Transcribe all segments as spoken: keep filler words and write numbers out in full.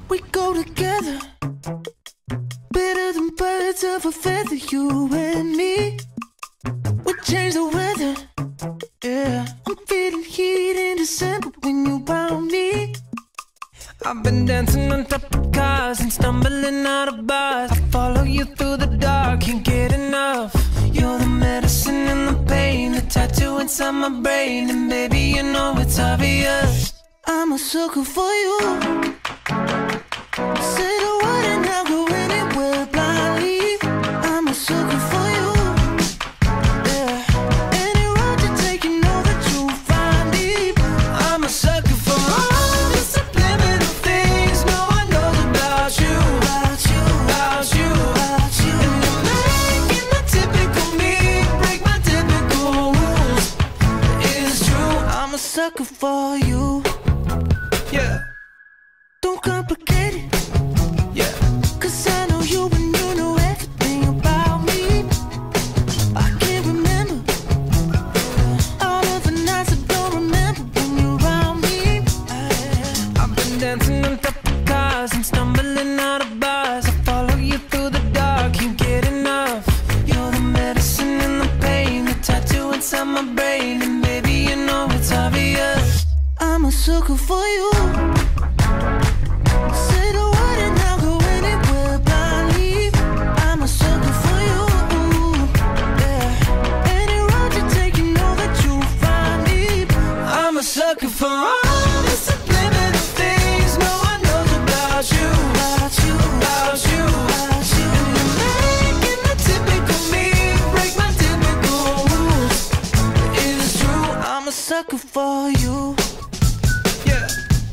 We go together, better than birds of a feather, you and me. We change the weather, yeah. I'm feeling heat in December when you found me. I've been dancing on top of cars and stumbling out of bars. I follow you through the dark, can't get enough. You're the medicine and the pain, the tattoo inside my brain. And baby, you know it's obvious, I'm a sucker for you. Say the word and I'll go anywhere blindly. I'm a sucker for you, yeah. Any road you take, you know that you'll find me. I'm a sucker for all the subliminal things no one knows about you, about you, about you, about you. And you're making the typical me break my typical rules. It's true, I'm a sucker for you, yeah. Don't complicate it, yeah. Cause I know you and you know everything about me. I can't remember all of the nights I don't remember when you're around me. I've been dancing on top of cars and stumbling out of bars. I follow you through the dark, can't get enough. You're the medicine and the pain, the tattoo inside my brain. And baby, you know it's obvious, I'm a sucker for you. Say the word and I'll go anywhere blindly. I'm a sucker for you, yeah. Any road you take, you know that you'll find me. I'm a sucker for all the subliminal things no one knows about you, about you, about you, about you. And you're making the typical me break my typical rules. It's true, I'm a sucker for you, yeah.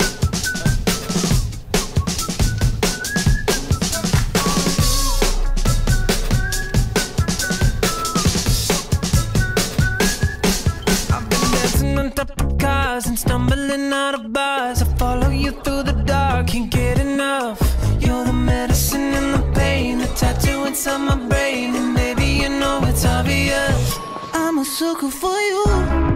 On top of cars and stumbling out of bars. I follow you through the dark, can't get enough. You're the medicine and the pain, the tattoo inside my brain. And baby, you know it's obvious, I'm a sucker for you.